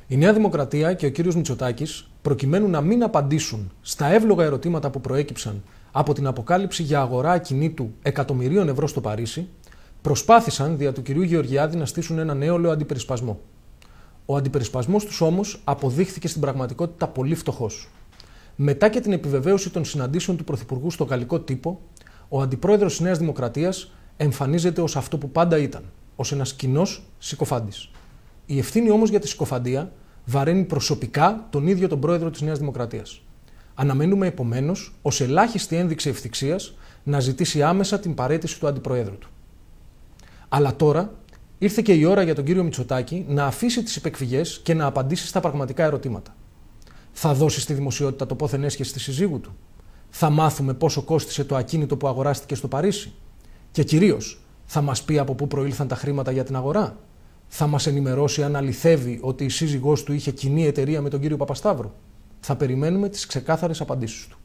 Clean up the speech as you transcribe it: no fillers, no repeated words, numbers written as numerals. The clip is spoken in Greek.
Η Νέα Δημοκρατία και ο κύριος Μητσοτάκης, προκειμένου να μην απαντήσουν στα εύλογα ερωτήματα που προέκυψαν από την αποκάλυψη για αγορά ακινήτου εκατομμυρίων ευρώ στο Παρίσι, προσπάθησαν δια του κυρίου Γεωργιάδη να στήσουν ένα νέο αντιπερισπασμό. Ο αντιπερισπασμός τους όμως αποδείχθηκε στην πραγματικότητα πολύ φτωχός. Μετά και την επιβεβαίωση των συναντήσεων του Πρωθυπουργού στο γαλλικό τύπο, ο αντιπρόεδρος της Νέας Δημοκρατίας εμφανίζεται ως αυτό που πάντα ήταν, ως ένας κοινός συκοφάντης. Η ευθύνη όμως για τη συκοφαντία βαραίνει προσωπικά τον ίδιο τον πρόεδρο της Νέας Δημοκρατίας. Αναμένουμε επομένως, ως ελάχιστη ένδειξη ευθυξίας, να ζητήσει άμεσα την παραίτηση του αντιπροέδρου του. Αλλά τώρα ήρθε και η ώρα για τον κύριο Μητσοτάκη να αφήσει τις υπεκφυγές και να απαντήσει στα πραγματικά ερωτήματα. Θα δώσει στη δημοσιότητα το πόθεν έσχεση στη συζύγου του? Θα μάθουμε πόσο κόστισε το ακίνητο που αγοράστηκε στο Παρίσι? Και κυρίως, θα μας πει από πού προήλθαν τα χρήματα για την αγορά? Θα μας ενημερώσει αν αληθεύει ότι η σύζυγός του είχε κοινή εταιρεία με τον κύριο Παπασταύρου? Θα περιμένουμε τις ξεκάθαρες απαντήσεις του.